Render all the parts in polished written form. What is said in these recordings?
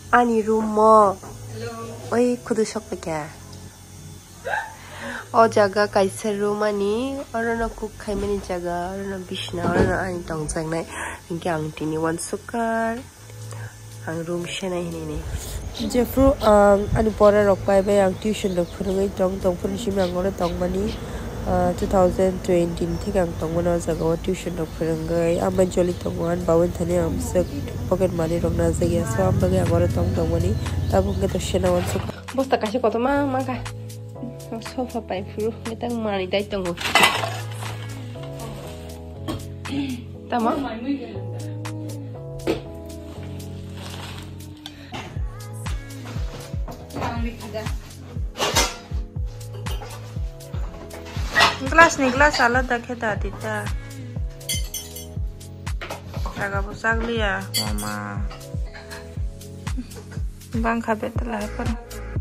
Ani room mo. Oi, kudu shop kya? O jaga kaisa room ani, orana cook Khymani jaga, orana bishna, orana ani tongjang nai. Inke ang tini one sukar, ang room shena ini. Jeffro anu pora rokpai bay ang tuition dok phurungai tong phurun shim ang ora tong mani 2020 thik ang tong mana jaga tuition dok phurungai aman joli tongwan bawen thane am sak pocket money rokna jagya so am bagi ang ora tong mani tabu ke to shena wan suk bosta kashi koto ma ka sofa pai furu metang mani dai tongo tama Glass ni glass ala dakhe dadita jaga busak liya mama bang khabet la par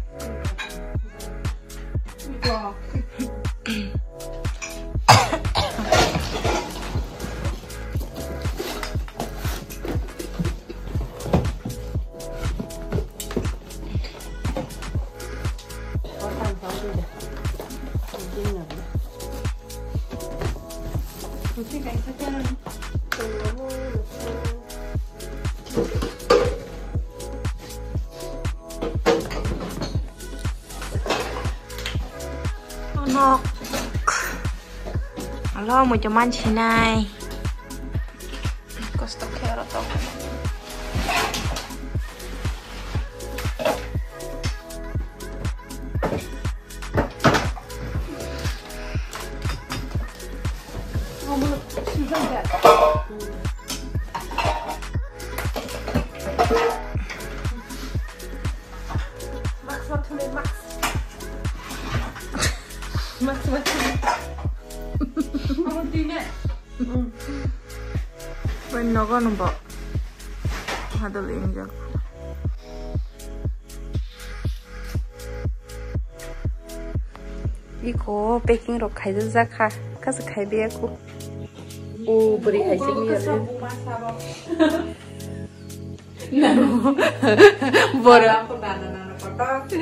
Nog alo một chấm ăn chi này có stock kẹo to When no go no bo, hado ling jak. Iko baking ro khai ja kha, kas khai be aku. O buri khai se mi ase. No. Bora ko dana na pata.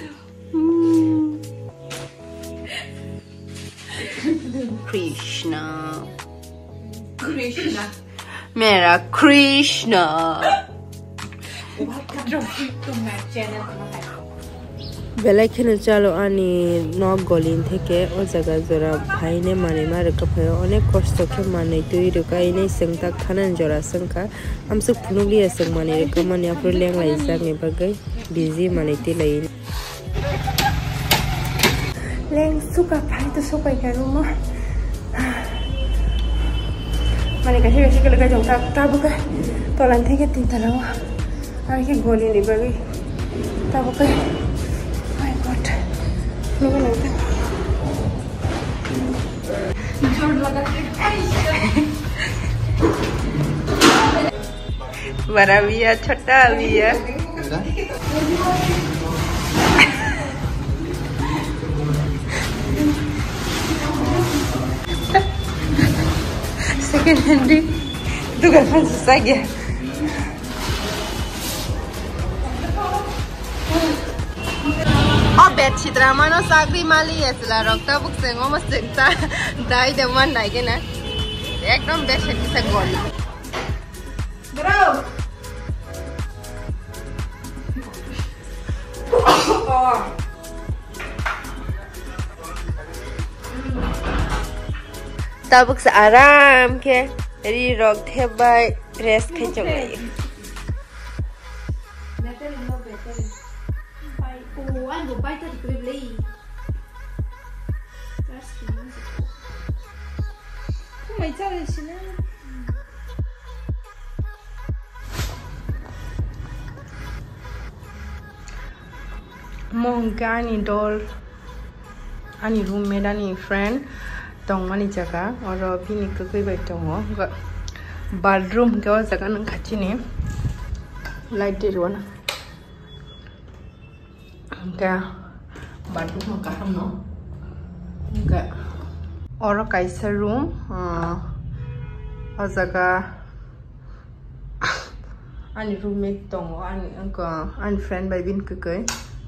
Krishna. Krishna. Mera Krishna. Belai khena chalo ani nog golin theke o jaga jora bhaine mane mar ka phayo onek kosto khe mane tui rukai nei sengta khanan jora sengka amsuk phunugli aseng mane ka mane apro leng lai sang e bagai busy mane ti lai leng suka phai to sokai ka ruma Mane kasi kalau jong tabu ke tolan theke tin talawa ai ke goli ni bagi tabu ke my god logo lagta जोर लगा बड़ा भी है छोटा भी है second hand itu kan saja oh bed citra mana sagri mali ya sila rokta buk sengo mas cita dai deman dai ke na ekdom bed citra segoli bro oh tabuk se aram ke ri rok the bai rest khai chong lai better no better bai o an go bai ta kre lei first ko mai chale sina mohgani dol ani roommate ani friend tong mani jaga oro bini koi bai tongo bathroom ke jaga nang khachini light de rona ka bathroom ka hamno ka oro kaisa room o jaga ani roommate tongo ani friend by bin kukai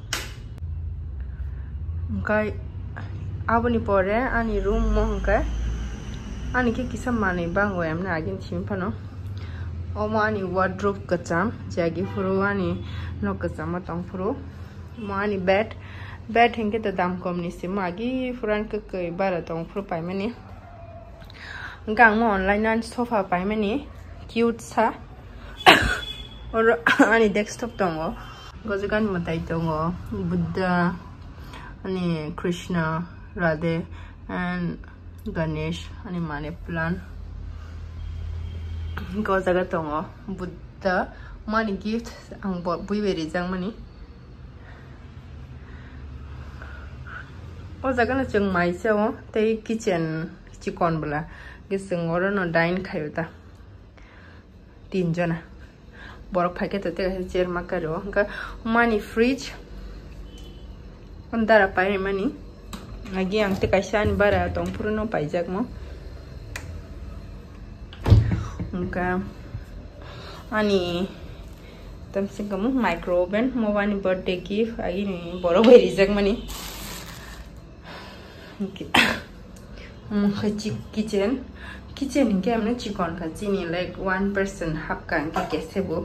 kai aboni pore ani room mo kai ani ke kisam mane bang wem na agin thim phano omo ani wardrobe kacham jagi furu ani no kacham tong furu mo ani bed henge to dam kom ni sim agi furan ke kai bara tong furu pai mani gang mo online an sofa pai mani cute sa or ani desktop tongo gojugan matai tongo buddha ani krishna radhe and ganesh ani mane plan gojaga tongo buddha mani gift ang bui beri jang mani o jaga na chung mai chao tei kitchen chikon bla gising oro no dine khayuta tin jana borok paket te chair makaro ka mani fridge ondara pai mani agi ang te kaisan bara tong puruno paijak mo ka ani tamse kamu micro oven mo wani birthday gift agi ni boro beri jak mani kitchen ke amne chikon ka chini like 1 person hap kan ke kesebo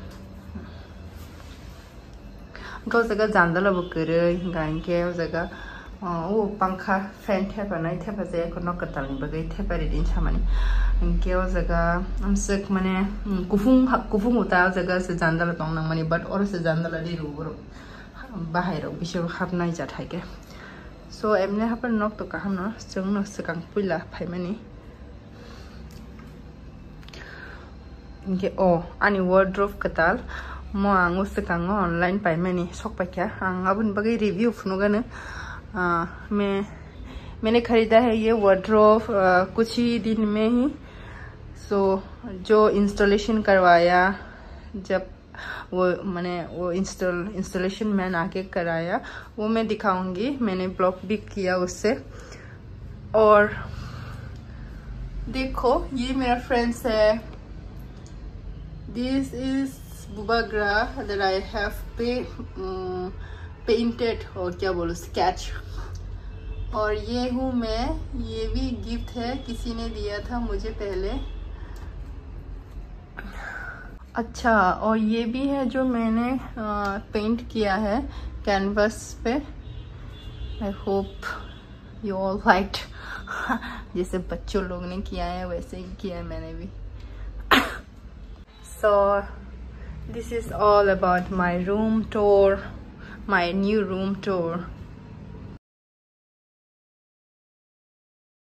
go jaga jandala bukere gain ke jaga o pangkha fan thapa nai thapa je ko nok tal ni bagai thapa ri din chamani ke o jaga amsek mane kufung uta jaga se jandala tong nang mani but or se jandala ri ru bahai ro bisho hap nai ja thaike so emne hapan nok to kaham no chung no sekang puila phai mani inge o ani wardrobe katal mo angu sekang online pai mani sok pa kya ang abun bagai review funuga ne मैंने खरीदा है ये wardrobe कुछ ही दिन में ही सो जो installation करवाया जब वो इंस्टॉलेशन मैंने आके कराया वो मैं दिखाऊंगी मैंने ब्लॉग भी किया उससे और देखो ये मेरा फ्रेंड्स है दिस इज बुबाग्रा दैट आई हैव पेंटेड और क्या बोलो स्केच और ये हूँ मैं ये भी गिफ्ट है किसी ने दिया था मुझे पहले अच्छा और ये भी है जो मैंने पेंट किया है कैनवस पे I hope you all like जैसे बच्चों लोग ने किया है वैसे ही किया है मैंने भी so this is all about my room tour my new room tour